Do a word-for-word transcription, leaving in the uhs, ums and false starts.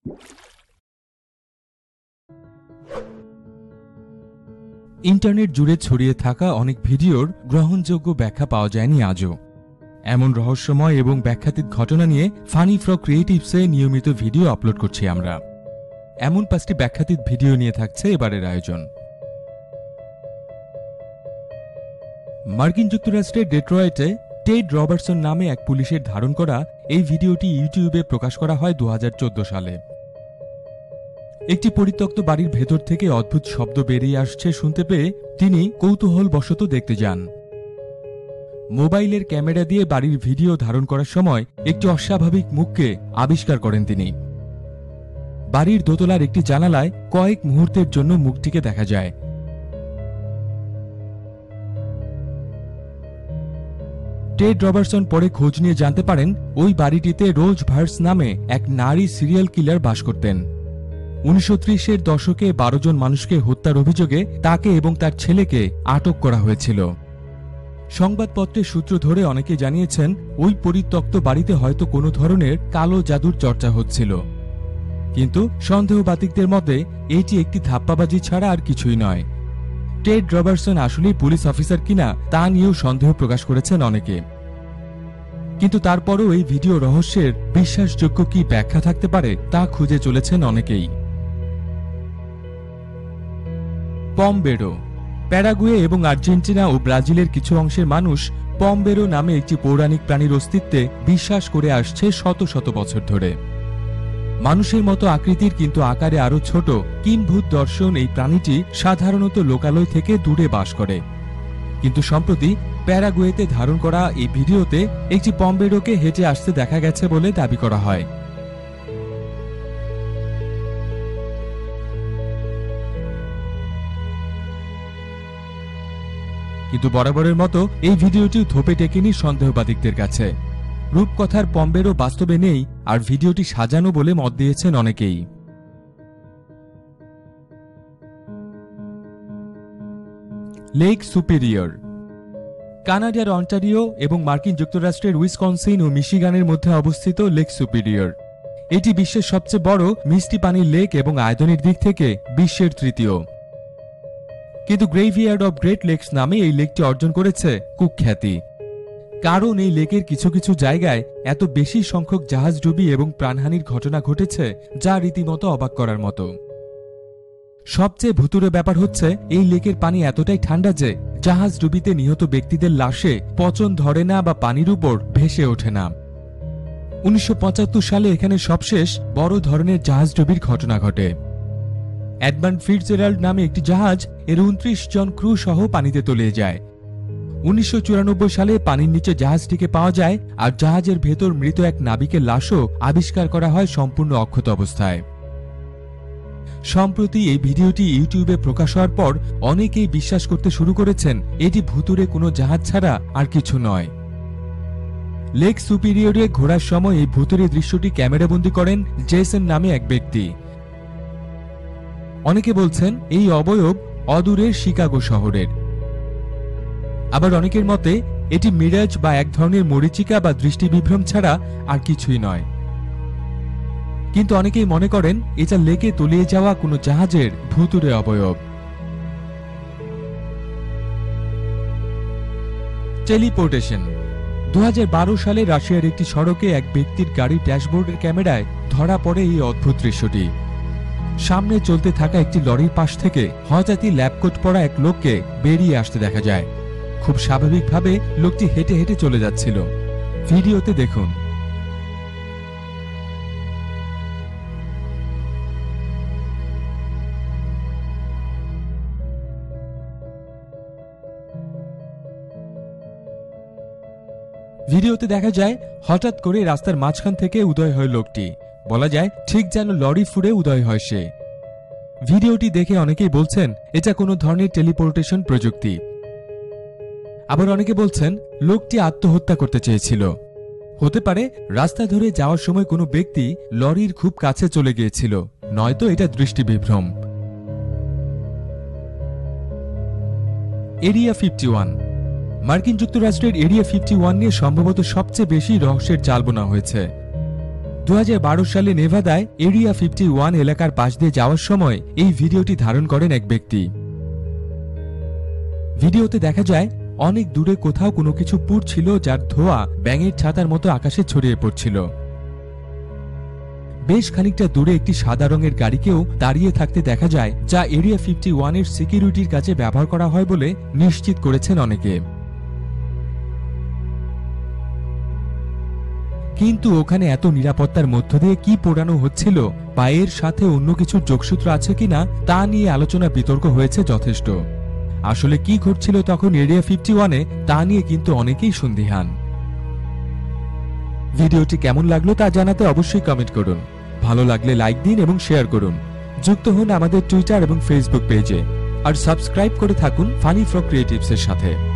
Internet জুড়ে ছড়িয়ে থাকা অনেক ভিডিওর গ্রহণযোগ্য ব্যাখ্যা পাওয়া যায়নি আজও। এমন রহস্যময় এবং ব্যাখ্যাতীত ঘটনা নিয়ে ফানি ফ্র ক্রিয়েটিভসে নিয়মিত ভিডিও আপলোড করছি আমরা। এমন পাঁচটি ব্যাখ্যাতীত ভিডিও নিয়ে থাকছে এবারের আয়োজন। মার্কিন যুক্তরাষ্ট্রের ডেট্রয়েটে টেড রবার্টসন নামে এক পুলিশের ধারণ করা এই ভিডিওটি ইউটিউবে প্রকাশ করা হয় দু হাজার চোদ্দ সালে। একটি পরিত্যক্ত বাড়ির ভেতর থেকে অদ্ভুত শব্দ বেরিয়ে আসছে শুনতে পেয়ে তিনি কৌতূহলবশত দেখতে যান। মোবাইলের ক্যামেরা দিয়ে বাড়ির ভিডিও ধারণ করার সময় একটি অস্বাভাবিক মুখকে আবিষ্কার করেন তিনি। বাড়ির দোতলার একটি জানালায় কয়েক মুহূর্তের জন্য মুখটিকে দেখা যায়। টেড রবার্টসন পরে খোঁজ নিয়ে জানতে পারেন ওই বাড়িটিতে রোজ ভার্স নামে এক নারী সিরিয়াল কিলার বাস করতেন। উনিশশো ত্রিশের দশকে বারো জন মানুষকে হত্যার অভিযোগে তাকে এবং তার ছেলেকে আটক করা হয়েছিল। সংবাদপত্রের সূত্র ধরে অনেকে জানিয়েছেন ওই পরিত্যক্ত বাড়িতে হয়তো কোনো ধরনের কালো জাদুর চর্চা হচ্ছিল, কিন্তু সন্দেহবাতিকদের মতে এটি একটি ধাপ্পাবাজি ছাড়া আর কিছুই নয়। টেড রবার্টসন আসলেই পুলিশ অফিসার কিনা তা নিয়েও সন্দেহ প্রকাশ করেছেন অনেকে, কিন্তু তারপরও এই ভিডিও রহস্যের বিশ্বাসযোগ্য কি ব্যাখ্যা থাকতে পারে তা খুঁজে চলেছেন অনেকেই। পমবেরো। প্যারাগুয়ে এবং আর্জেন্টিনা ও ব্রাজিলের কিছু অংশের মানুষ পমবেরো নামে একটি পৌরাণিক প্রাণীর অস্তিত্বে বিশ্বাস করে আসছে শত শত বছর ধরে। মানুষের মতো আকৃতির কিন্তু আকারে আরো ছোট কিম্ভূত দর্শন এই প্রাণীটি সাধারণত লোকালয় থেকে দূরে বাস করে, কিন্তু সম্প্রতি প্যারাগুয়েতে ধারণ করা এই ভিডিওতে একটি পমবেরোকে হেঁটে আসতে দেখা গেছে বলে দাবি করা হয়। কিন্তু বরাবরের মতো এই ভিডিওটিও ধোপে টেকেনি সন্দেহবাদীদের কাছে। রূপকথার পমবেরো বাস্তবে নেই আর ভিডিওটি সাজানো বলে মত দিয়েছেন অনেকেই। Lake superior. কানাডার অন্টারিও এবং মার্কিন যুক্তরাষ্ট্রের উইসকনসিন ও মিশিগানের মধ্যে অবস্থিত লেক সুপিরিয়র। এটি বিশ্বের সবচেয়ে বড় মিষ্টি পানির লেক এবং আয়তনের দিক থেকে বিশ্বের তৃতীয়। কিন্তু গ্রেভিয়ার্ড অব গ্রেট লেকস নামে এই লেকটি অর্জন করেছে কুখ্যাতি, কারণ এই লেকের কিছু কিছু জায়গায় এত বেশি সংখ্যক জাহাজডুবি এবং প্রাণহানির ঘটনা ঘটেছে যা রীতিমতো অবাক করার মতো। সবচেয়ে ভুতুড়ে ব্যাপার হচ্ছে এই লেকের পানি এতটাই ঠান্ডা যে জাহাজডুবিতে নিহত ব্যক্তিদের লাশে পচন ধরে না বা পানির উপর ভেসে ওঠে না। উনিশশো পঁচাত্তর সালে এখানে সবশেষ বড় ধরনের জাহাজডুবির ঘটনা ঘটে। এডমান্ড ফিটজেরাল্ড নামে একটি জাহাজ এর উনত্রিশ জন ক্রু সহ পানিতে তলিয়ে যায়। উনিশশো চুরানব্বই সালে পানির নিচে জাহাজটিকে পাওয়া যায় আর জাহাজের ভেতর মৃত এক নাবিকের লাশও আবিষ্কার করা হয় সম্পূর্ণ অক্ষত অবস্থায়। সম্প্রতি এই ভিডিওটি ইউটিউবে প্রকাশ হওয়ার পর অনেকেই বিশ্বাস করতে শুরু করেছেন এটি ভুতুড়ে কোনো জাহাজ ছাড়া আর কিছু নয়। লেক সুপিরিয়রে ঘোরার সময় এই ভুতুড়ে দৃশ্যটি ক্যামেরাবন্দি করেন জেসন নামে এক ব্যক্তি। অনেকে বলছেন এই অবয়ব অদূরের শিকাগো শহরের, আবার অনেকের মতে এটি মিরাজ বা এক ধরনের মরীচিকা বা দৃষ্টিবিভ্রম ছাড়া আর কিছুই নয়। কিন্তু অনেকেই মনে করেন এটা লেকে তলিয়ে যাওয়া কোনো জাহাজের ভুতুড়ে অবয়ব। টেলিপোর্টেশন। দু হাজার বারো সালে রাশিয়ার একটি সড়কে এক ব্যক্তির গাড়ির ড্যাশবোর্ডের ক্যামেরায় ধরা পড়ে এই অদ্ভুত দৃশ্যটি। সামনে চলতে থাকা একটি লরির পাশ থেকে হঠাৎই ল্যাবকোট পরা এক লোককে বেরিয়ে আসতে দেখা যায়। খুব স্বাভাবিকভাবে লোকটি হেঁটে হেঁটে চলে যাচ্ছিল। ভিডিওতে দেখুন। ভিডিওতে দেখা যায় হঠাৎ করে রাস্তার মাঝখান থেকে উদয় হয় লোকটি। বলা যায় ঠিক যেন লরি ফুঁড়ে উদয় হয় সে। ভিডিওটি দেখে অনেকেই বলছেন এটা কোনো ধরনের টেলিপোর্টেশন প্রযুক্তি। আবার অনেকে বলছেন লোকটি আত্মহত্যা করতে চেয়েছিল। হতে পারে রাস্তা ধরে যাওয়ার সময় কোনো ব্যক্তি লরির খুব কাছে চলে গিয়েছিল, নয়তো এটা দৃষ্টিবিভ্রম। Area fifty one. মার্কিন যুক্তরাষ্ট্রের এরিয়া ফিফটি ওয়ান নিয়ে সম্ভবত সবচেয়ে বেশি রহস্যের জাল বোনা হয়েছে। দু হাজার বারো সালে নেভাদায় এরিয়া ফিফটি ওয়ান এলাকার পাশ দিয়ে যাওয়ার সময় এই ভিডিওটি ধারণ করেন এক ব্যক্তি। ভিডিওতে দেখা যায় অনেক দূরে কোথাও কোনো কিছু পুড়ছিল, যার ধোঁয়া ব্যাঙের ছাতার মতো আকাশে ছড়িয়ে পড়ছিল। বেশ খানিকটা দূরে একটি সাদা রঙের গাড়িকেও দাঁড়িয়ে থাকতে দেখা যায়, যা এরিয়া ফিফটি ওয়ান এর সিকিউরিটির কাজে ব্যবহার করা হয় বলে নিশ্চিত করেছেন অনেকে। কিন্তু ওখানে এত নিরাপত্তার মধ্য দিয়ে কি পোড়ানো হচ্ছিল বা এর সাথে অন্য কিছুর যোগসূত্র আছে কিনা তা নিয়ে আলোচনা বিতর্ক হয়েছে যথেষ্ট। আসলে কি ঘটছিল তখন এরিয়া ফিফটি ওয়ানে তা নিয়ে কিন্তু অনেকেই সন্দিহান। ভিডিওটি কেমন লাগলো তা জানাতে অবশ্যই কমেন্ট করুন। ভালো লাগলে লাইক দিন এবং শেয়ার করুন। যুক্ত হন আমাদের টুইটার এবং ফেসবুক পেজে, আর সাবস্ক্রাইব করে থাকুন ফানি ফ্রগ ক্রিয়েটিভস এর সাথে।